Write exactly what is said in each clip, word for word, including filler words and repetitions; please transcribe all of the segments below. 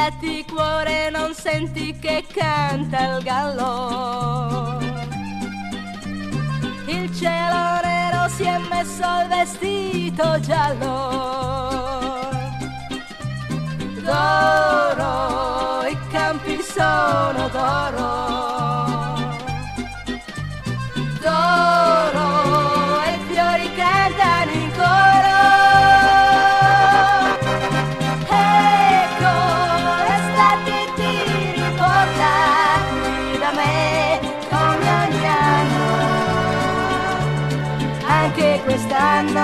batti cuore, non senti che canta il gallo. Il cielo nero si è messo il vestito giallo. D'oro, i campi sono d'oro. D'oro, e i fiori cantano in coro. Ecco, l'estate ti riporta qui da me come ogni anno. Anche quest'anno.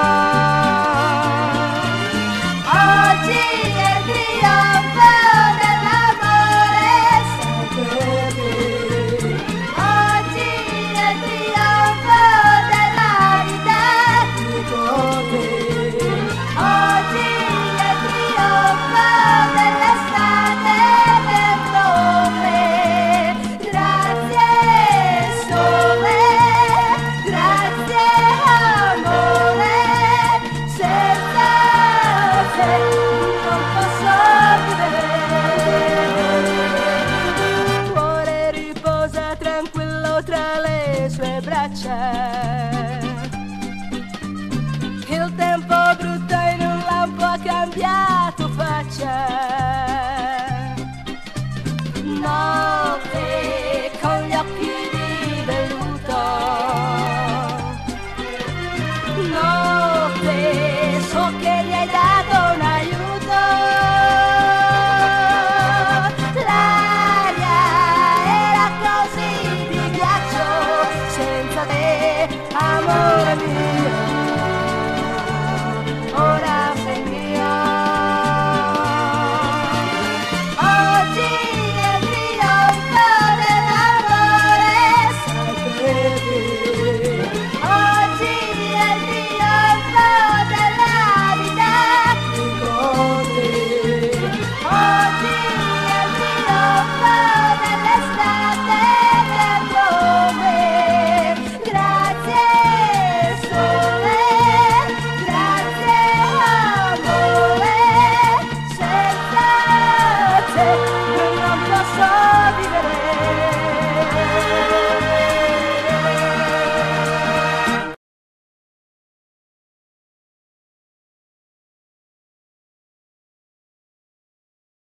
Oggi è il trionfo dell'amore, sai perché? Oggi è il trionfo della vita, dico te. Oggi è il trionfo dell'estate per noi. Grazie sole, grazie amore, senza te non posso vivere. Il cuore riposa tranquillo tra le sue braccia. Il tempo brutto in un lampo ha cambiato faccia.